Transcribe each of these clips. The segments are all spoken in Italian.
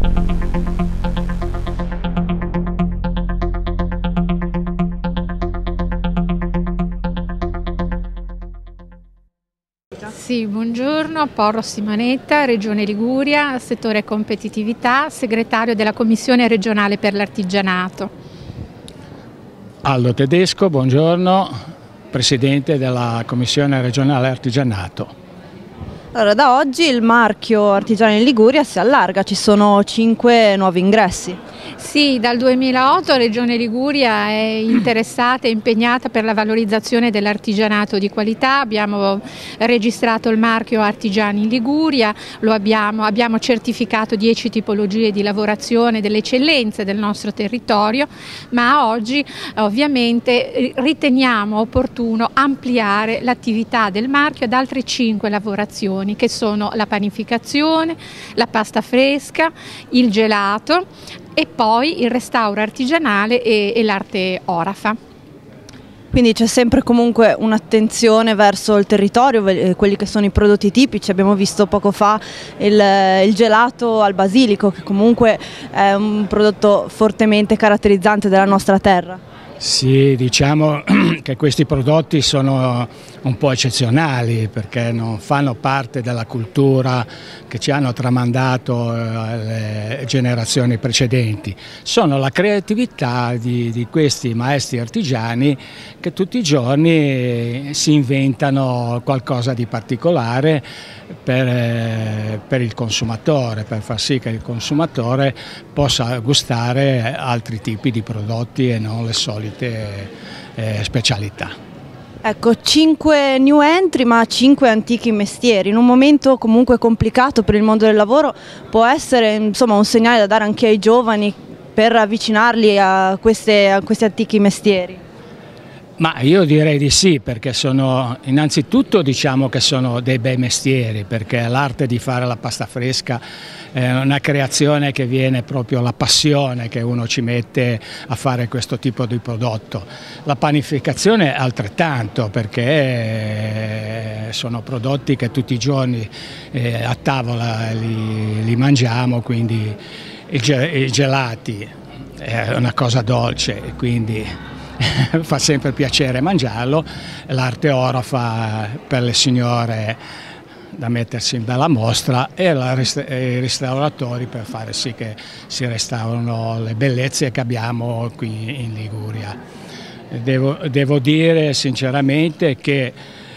Sì, buongiorno, Porro Simonetta, Regione Liguria, settore competitività, segretario della Commissione regionale per l'artigianato. Aldo Tedesco, buongiorno, presidente della Commissione regionale artigianato. Allora, da oggi il marchio Artigiani in Liguria si allarga, ci sono 5 nuovi ingressi. Sì, dal 2008 Regione Liguria è interessata e impegnata per la valorizzazione dell'artigianato di qualità. Abbiamo registrato il marchio Artigiani in Liguria, abbiamo certificato 10 tipologie di lavorazione delle eccellenze del nostro territorio, ma oggi ovviamente riteniamo opportuno ampliare l'attività del marchio ad altre 5 lavorazioni, che sono la panificazione, la pasta fresca, il gelato e poi il restauro artigianale e l'arte orafa. Quindi c'è sempre comunque un'attenzione verso il territorio, quelli che sono i prodotti tipici. Abbiamo visto poco fa il gelato al basilico, che comunque è un prodotto fortemente caratterizzante della nostra terra. Sì, diciamo che questi prodotti sono un po' eccezionali perché non fanno parte della cultura che ci hanno tramandato le generazioni precedenti. Sono la creatività di questi maestri artigiani che tutti i giorni si inventano qualcosa di particolare per il consumatore, per far sì che il consumatore possa gustare altri tipi di prodotti e non le solite specialità. Ecco, 5 new entry ma 5 antichi mestieri. In un momento comunque complicato per il mondo del lavoro può essere insomma un segnale da dare anche ai giovani per avvicinarli a questi antichi mestieri. Ma io direi di sì, perché sono innanzitutto diciamo che sono dei bei mestieri, perché l'arte di fare la pasta fresca è una creazione che viene proprio la passione che uno ci mette a fare questo tipo di prodotto. La panificazione altrettanto, perché sono prodotti che tutti i giorni a tavola li mangiamo, quindi i gelati è una cosa dolce, quindi fa sempre piacere mangiarlo. L'arte orafa per le signore da mettersi in bella mostra e i restauratori per fare sì che si restaurano le bellezze che abbiamo qui in Liguria. Devo dire sinceramente che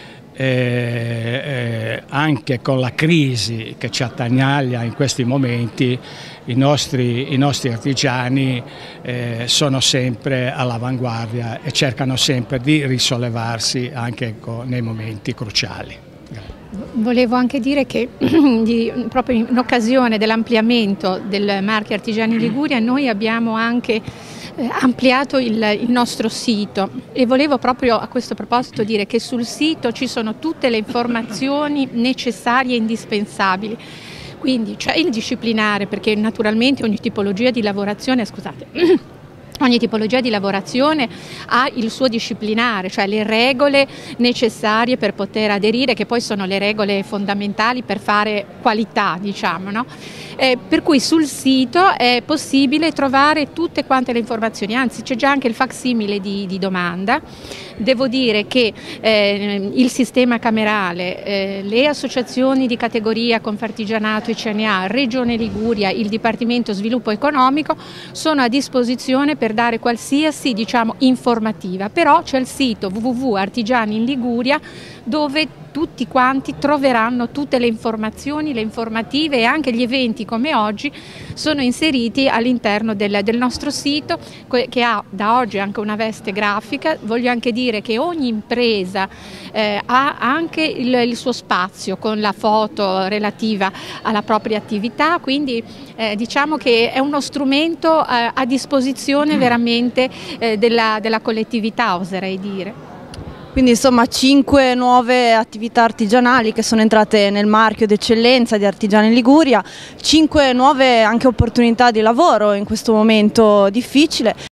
anche con la crisi che ci attanaglia in questi momenti i nostri artigiani sono sempre all'avanguardia e cercano sempre di risollevarsi anche nei momenti cruciali. Volevo anche dire che proprio in occasione dell'ampliamento del marchio Artigiani Liguria noi abbiamo anche ampliato il nostro sito e volevo proprio a questo proposito dire che sul sito ci sono tutte le informazioni necessarie e indispensabili. Quindi c'è il disciplinare, perché naturalmente ogni tipologia di lavorazione, ogni tipologia di lavorazione ha il suo disciplinare, cioè le regole necessarie per poter aderire, che poi sono le regole fondamentali per fare qualità, diciamo, no? Per cui sul sito è possibile trovare tutte quante le informazioni, anzi c'è già anche il facsimile di domanda. Devo dire che il sistema camerale, le associazioni di categoria Confartigianato e CNA, Regione Liguria, il Dipartimento Sviluppo Economico sono a disposizione per dare qualsiasi informativa, però c'è il sito www.artigiani in Liguria dove tutti quanti troveranno tutte le informazioni, le informative e anche gli eventi come oggi sono inseriti all'interno del nostro sito che ha da oggi anche una veste grafica. Voglio anche dire che ogni impresa ha anche il suo spazio con la foto relativa alla propria attività, quindi diciamo che è uno strumento a disposizione veramente della collettività, oserei dire. Quindi insomma 5 nuove attività artigianali che sono entrate nel marchio d'eccellenza di Artigiani in Liguria, 5 nuove anche opportunità di lavoro in questo momento difficile.